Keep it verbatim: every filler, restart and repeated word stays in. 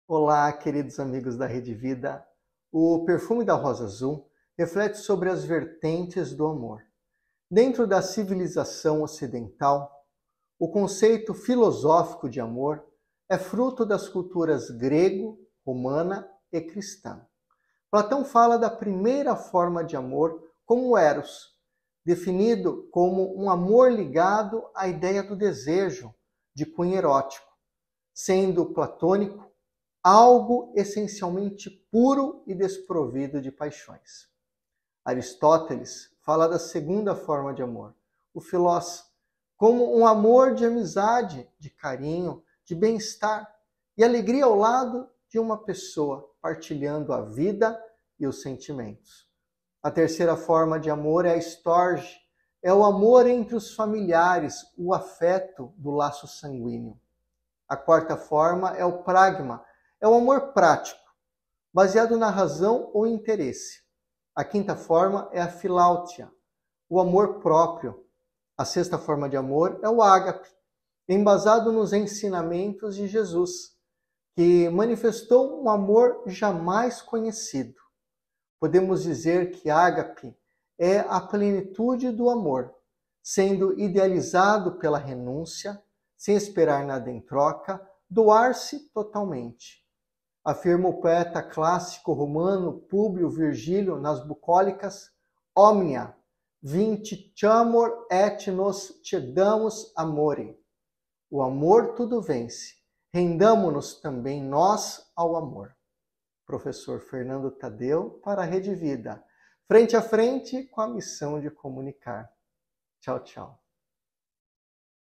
Olá, queridos amigos da Rede Vida. O Perfume da Rosa Azul reflete sobre as vertentes do amor. Dentro da civilização ocidental, o conceito filosófico de amor é fruto das culturas grego, romana e cristã. Platão fala da primeira forma de amor como o eros, definido como um amor ligado à ideia do desejo, de cunho erótico, sendo platônico algo essencialmente puro e desprovido de paixões. Aristóteles fala da segunda forma de amor, o filós, como um amor de amizade, de carinho, de bem-estar e alegria ao lado de uma pessoa, partilhando a vida e os sentimentos. A terceira forma de amor é a storge, é o amor entre os familiares, o afeto do laço sanguíneo. A quarta forma é o pragma, é o amor prático, baseado na razão ou interesse. A quinta forma é a filáutia, o amor próprio. A sexta forma de amor é o ágape, embasado nos ensinamentos de Jesus, que manifestou um amor jamais conhecido. Podemos dizer que ágape é a plenitude do amor, sendo idealizado pela renúncia, sem esperar nada em troca, doar-se totalmente. Afirma o poeta clássico romano Públio Virgílio nas Bucólicas: Omnia, vincitiamur et nos cedamus amore. O amor tudo vence, rendamo-nos também nós ao amor. Professor Fernando Tadeu para a Rede Vida, frente a frente com a missão de comunicar. Tchau, tchau.